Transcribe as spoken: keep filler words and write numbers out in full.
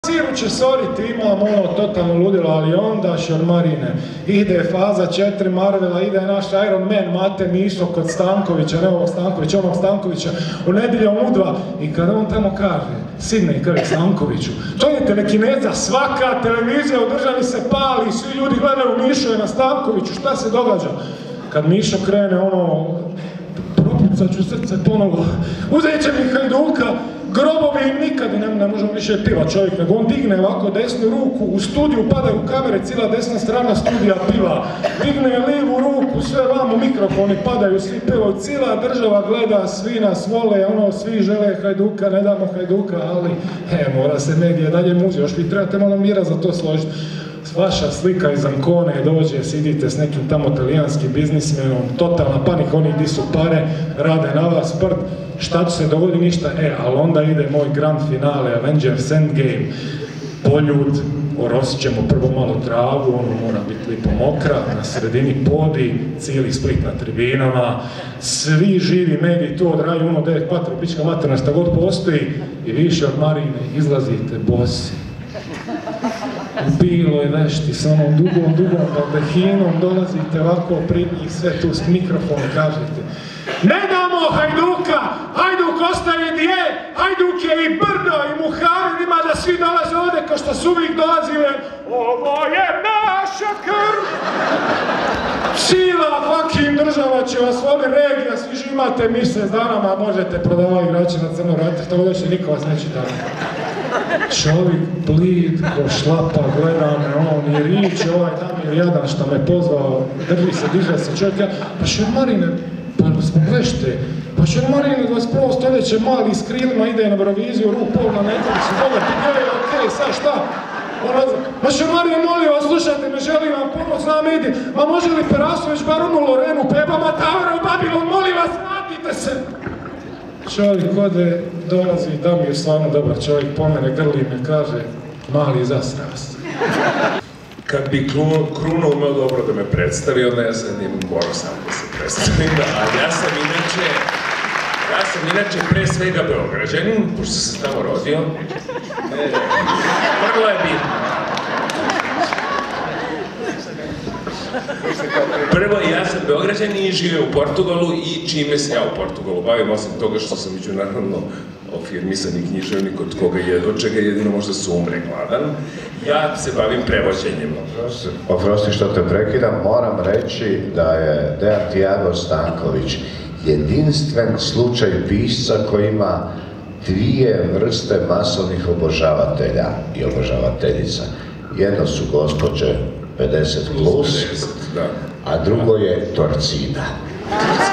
Siru će soriti, imamo ono totalno ludilo, ali onda Šormarine, ide faza četiri Marvela, ide naš Iron Man Mate Mišo kod Stankovića, ne ovog Stankovića, onog Stankovića, u Nedjeljom u dva, i kada on tamo kaže, sidne i kaže Stankoviću, to je telekineza, svaka televizija u državi se pali, svi ljudi gledaju Mišo je na Stankoviću, šta se događa? Kad Mišo krene ono, propucat ću srce ponovo, uzet će mi Hajduka, grobovi im nikad ne, ne možemo više piva čovjek, nego on digne ovako desnu ruku, u studiju padaju kamere, cijela desna strana studija piva, digne lijevu ruku, sve vamo mikrofoni padaju, svi pivaju, cijela država gleda, svi nas vole, ono, svi žele Hajduka, ne damo Hajduka, ali, he, mora se medije dalje muzi, još vi trebate malo mira za to složiti. Vaša slika iz Ancone dođe, sidite s nekim tamo talijanskim biznismenom, totalna panika, oni di su pare, rade na vas prd, šta će se dogodi, ništa, e, ali onda ide moj grand finale, Avengers Endgame, poljud, orosit ćemo prvo malo travu, ono mora biti lipo mokra, na sredini podi, cijeli Split na tribinama, svi živi mediji to odraju, ono devet patro, pička materna, šta god postoji, i više od Marine izlazite bosi. U biloj vešti, s onom dugom, dugom baldahinom, dolazite ovako pred njih, sve tu s mikrofonom, kažete ne damo Hajduka, Hajduk ostaje gdje je, Hajduk je i Brdo i Muharidima da svi dolaze ovdje kao što su uvijek dolazile, ovo je naša krv. Cijela fucking država će vas voli, regija, svi že imate mjesec dana, možete prodavati igrače na crno vrate, što ovdje niko vas neće dati. Čovjek blid ko šlapa, gleda me on i riječ ovaj Damir jadan što me pozvao, drži se, diže se čovjek, ja, pa Šormarine, pa poglešte, pa Šormarine dvadeset prvo stoljeće mali s krilima ide na Euroviziju, RuPaul na Netflixu, dobro, ti gledaj, okej, sad šta? Ma Šormarine, molim vas, slušajte me, želim vam pomoć na mediji, ma može li Perasović bar unu Lorenu, Pebama, Taura u Babilon, molim vas, vratite se! Čovjek ode, dolazi, Damir stvarno dobar čovjek, pomene, grli me, kaže, mali zasras. Kad bi Kruno umeo dobro da me predstavi, onda ja sad im morao sam da se predstavim, ali ja sam inače, ja sam inače pre svega Beograđanin, pošto sam tamo rodio. Vrlo je bitno. Prvo, ja sam Beograđanin i živim u Portugalu i čime se ja u Portugalu bavim, osim toga što sam međunarodno afirmisani književnik od koga je, od čega jedino možda se umre gladan. Ja se bavim prevođenjem. Oprosti što te prekidam, moram reći da je Dejan Tiago Stanković jedinstven slučaj pisca koji ima dvije vrste masovnih obožavatelja i obožavateljica. Jedno su gospođe pedeset plus, a drugo je Torcida.